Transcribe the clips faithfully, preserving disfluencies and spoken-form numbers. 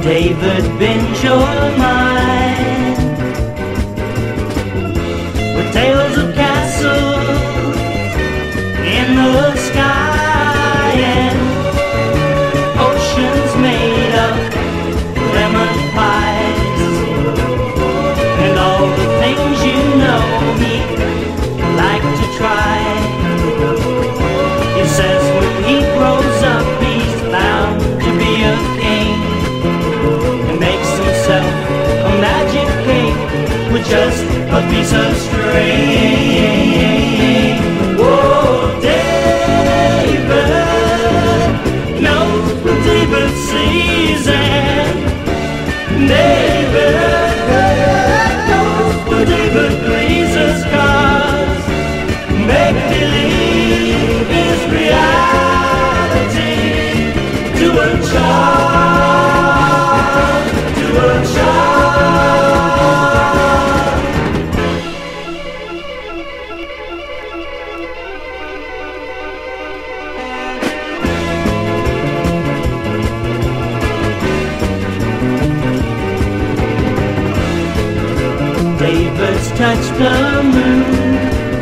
David bends your mind with tales of castles in the sky and oceans made of lemon pies and all the things you know he'd like to try. He says when he grows up he's bound to be a king and makes himself a magic cake with just a piece of string. Whoa, David knows what David sees, and David knows what David pleases, 'cause make-believe is reality to a child, to a child. David's touched the moon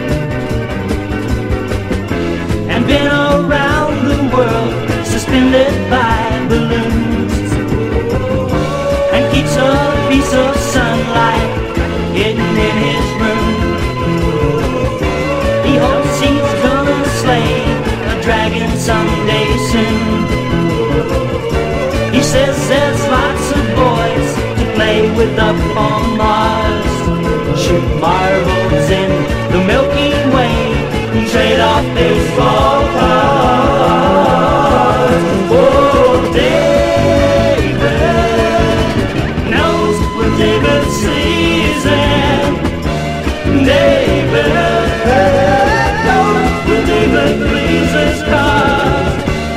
and been around the world suspended by balloons, and keeps a piece of sunlight hidden in his room. He hopes he's gonna slay a dragon someday soon. He says there's lots of boys to play with up on Mars, shoot marbles in the Milky Way and trade off baseball cards. Oh, David knows what David sees, and David knows what David pleases, 'cause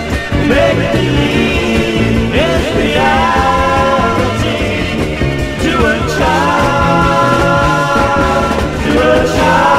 make-believe is reality to a child, to a child.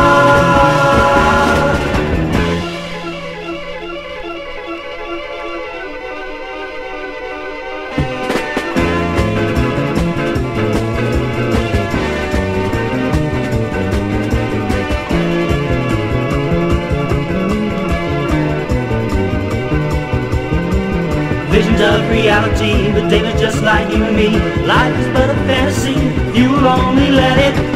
Visions of reality, but David just like you and me. Life is but a fantasy, you'll only let it